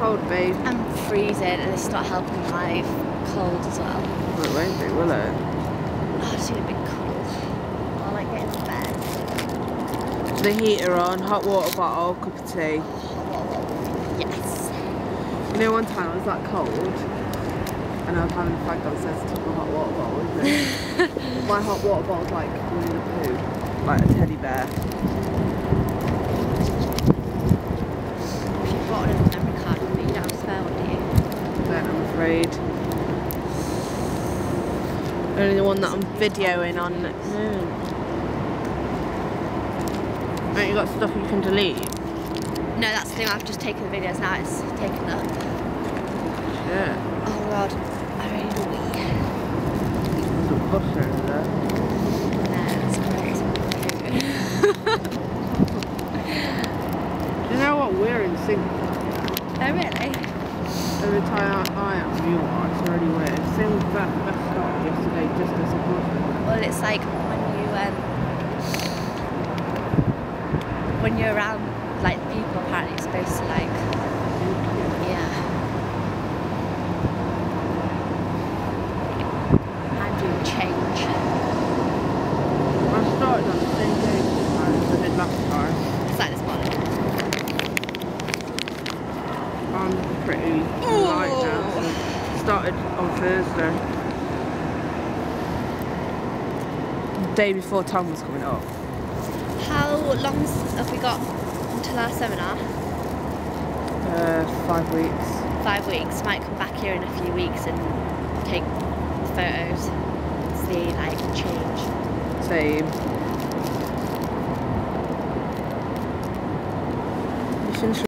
cold, babe. I'm freezing and it's not helping my cold as well. Well, it won't be, will it? Oh, I just need a bit cool. I like getting to bed. The heater on, hot water bottle, cup of tea. Yes. You know, one time I was that cold and I was having a fag downstairs to take my hot water bottle with me. My hot water bottle's like Winnie the Pooh, like a teddy bear. If you bought another memory card with me, you don't have a spare one, do you? Then I'm afraid. Only the one that I'm videoing on next. Ain't you got stuff you can delete? No, that's the thing. I've just taken the videos now. It's taken up. Yeah. Oh god, I really need a wee. There's a butter in there. No, it's great. Do you know what? We're in sync. Oh really? Every time I am, you are. It's already weird. Same with that start yesterday, just as a butter. Well, it's like when you're around like people. Apparently, you're supposed to like. Yeah. I'm doing change. I started on the same day as I did last time. It's like this morning. I'm pretty light now. So started on Thursday. The day before Tom was coming up. How long have we got until our seminar? 5 weeks. 5 weeks. Might come back here in a few weeks and take photos. See like change. Same. You shouldn't